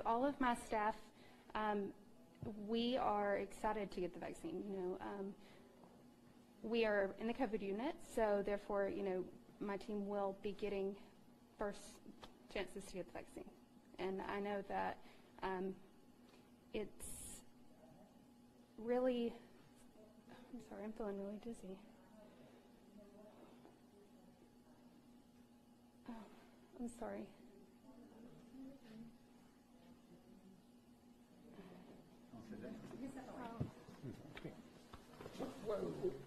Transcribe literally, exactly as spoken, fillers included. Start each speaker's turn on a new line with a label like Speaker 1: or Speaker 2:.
Speaker 1: all of my staff, um, we are excited to get the vaccine. You know, um, we are in the COVID unit, so therefore, you know, my team will be getting first chances to get the vaccine. And I know that um, it's really, I'm sorry, I'm feeling really dizzy. Oh, I'm sorry.
Speaker 2: Whoa.